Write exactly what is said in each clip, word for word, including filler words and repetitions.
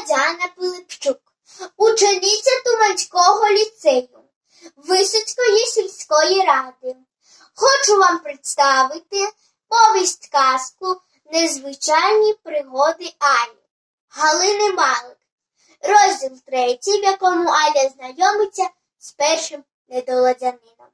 Тетяна Пилипчук, учениця Туманського ліцею Висоцької сільської ради. Хочу вам представити повість-казку «Незвичайні пригоди Алі» Галини Малик. Розділ третій, в якому Аля знайомиться з першим недоладянином.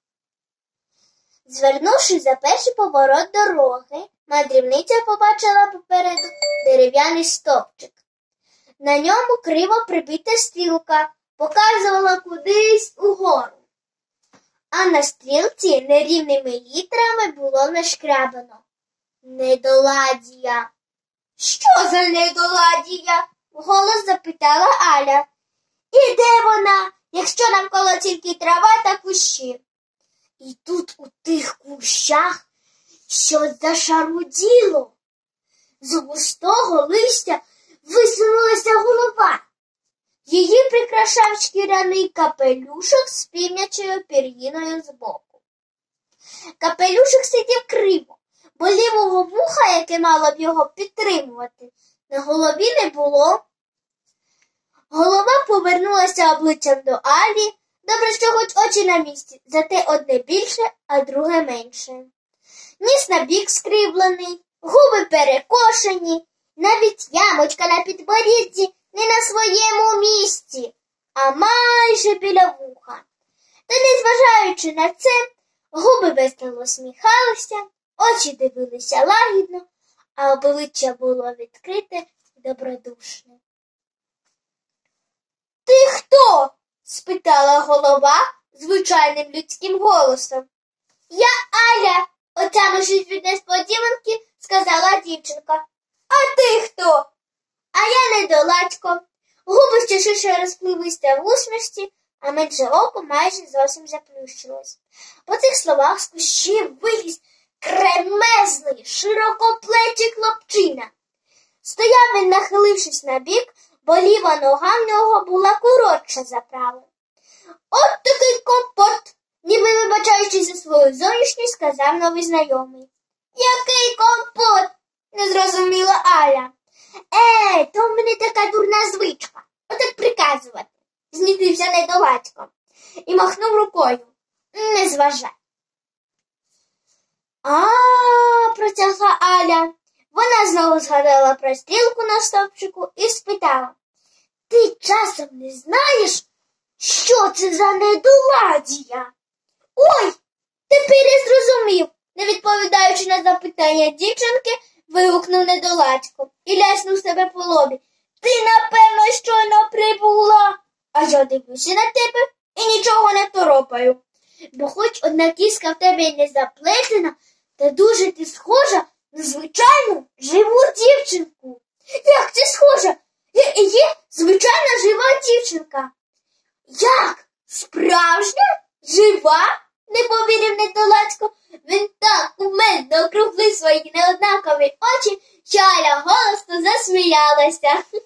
Звернувши за перший поворот дороги, мандрівниця побачила попереду дерев'яний стовпчик. На ньому криво прибита стрілка показувала кудись угору, а на стрілці нерівними літерами було нашкрябано «Недоладія». «Що за недоладія?» – вголос запитала Аля. «І де вона, якщо навколо тільки трава та кущі?» І тут у тих кущах щось зашаруділо. З густого листя висунулася голова. Її прикрашав шкіряний капелюшок з півнячою пір'їною збоку. Капелюшок сидів криво, бо лівого вуха, яке мало б його підтримувати, на голові не було. Голова повернулася обличчям до Алі. Добре, що хоч очі на місці, зате одне більше, а друге менше. Ніс набік скривлений, губи перекошені, навіть ямочка на підборідді не на своєму місці, а майже біля вуха. Та, незважаючи на це, губи весело сміхалися, очі дивилися лагідно, а обличчя було відкрите і добродушне. «Ти хто?» – спитала голова звичайним людським голосом. «Я Аля», – отямившись від несподіванки, сказала дівчинка. «А ти хто?» «А я недоладько». Губи ще ширше розпливлися в усмішці, а менше око майже зовсім заплющилось. По цих словах з кущів виліз кремезний, широкоплечий хлопчина. Стояв він, нахилившись набік, бо ліва нога в нього була коротша за праву. «От такий компот!» – ніби вибачаючись за свою зовнішність, сказав новий знайомий. «Який компот?» – не зрозуміла Аля. «Е, то в мене така дурна звичка, отак приказувати», – знітився недоладько і махнув рукою. «Не зважай». «А-а-а», – протягла Аля. Вона знову згадала про стрілку на стовпчику і спитала. «Ти часом не знаєш, що це за недоладія?» «Ой, тепер я зрозумів», – не відповідаючи на запитання дівчинки, вигукнув недоладько і ляснув себе по лобі. «Ти, напевно, щойно прибула, а я дивлюся на тебе і нічого не торопаю. Бо хоч одна кіска в тебе й не заплетена, та дуже ти схожа на звичайну живу дівчинку». «Як це схожа? Я і є звичайна жива дівчинка». «Як? Справжня? Жива?» – не повірив недоладько. Він так кумедно округлив свої неоднакові очі, що Аля голосно засміялася.